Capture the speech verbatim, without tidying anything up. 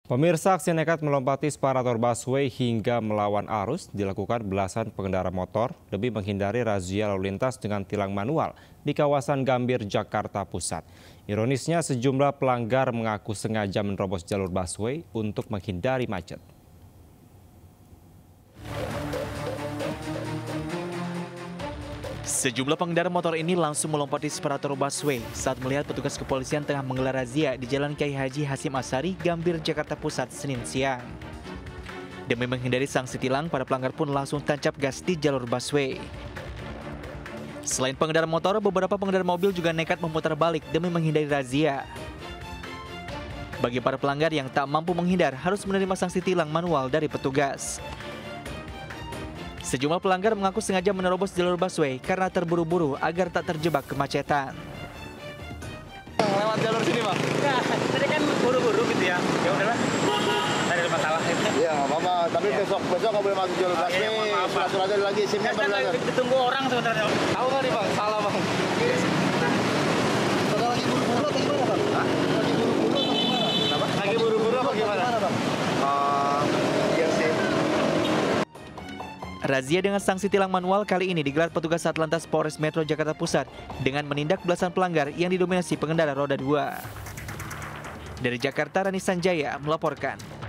Pemirsa, aksi nekat melompati separator busway hingga melawan arus dilakukan belasan pengendara motor demi menghindari razia lalu lintas dengan tilang manual di kawasan Gambir, Jakarta Pusat. Ironisnya, sejumlah pelanggar mengaku sengaja menerobos jalur busway untuk menghindari macet. Sejumlah pengendara motor ini langsung melompati separator busway saat melihat petugas kepolisian tengah menggelar razia di Jalan Kiai Haji Hasyim Asy'ari, Gambir, Jakarta Pusat, Senin siang. Demi menghindari sanksi tilang, para pelanggar pun langsung tancap gas di jalur busway. Selain pengendara motor, beberapa pengendara mobil juga nekat memutar balik demi menghindari razia. Bagi para pelanggar yang tak mampu menghindar, harus menerima sanksi tilang manual dari petugas. Sejumlah pelanggar mengaku sengaja menerobos jalur busway karena terburu-buru agar tak terjebak kemacetan. Lewat jalur sini, Bang? Nah, tadi kan buru-buru gitu ya. Ya udahlah, tidak ada masalah. Iya, nggak apa-apa. Tapi ya. besok besok nggak boleh masuk jalur busway. Ya, ya, Surat aja lagi simnya kan ditunggu orang sebenarnya. Tahu nggak nih, Bang? Salah, Bang. Saudara lagi buru-buru atau gimana, Bang? Hah? Lagi buru-buru atau gimana? Kenapa? Lagi buru-buru apa gimana? Bang? Uh, iya sih. Razia dengan sanksi tilang manual kali ini digelar petugas Satlantas Polres Metro Jakarta Pusat dengan menindak belasan pelanggar yang didominasi pengendara roda dua. Dari Jakarta, Rani Sanjaya melaporkan.